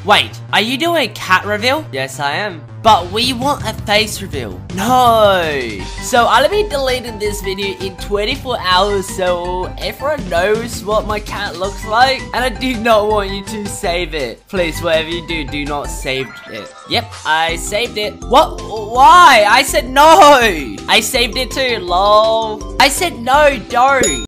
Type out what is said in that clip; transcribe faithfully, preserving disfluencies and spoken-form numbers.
Wait, are you doing a cat reveal? Yes, I am. But we want a face reveal. No. So I'll be deleting this video in twenty-four hours so everyone knows what my cat looks like. And I do not want you to save it. Please, whatever you do, do not save it. Yep, I saved it. What? Why? I said no. I saved it too, lol. I said no, don't.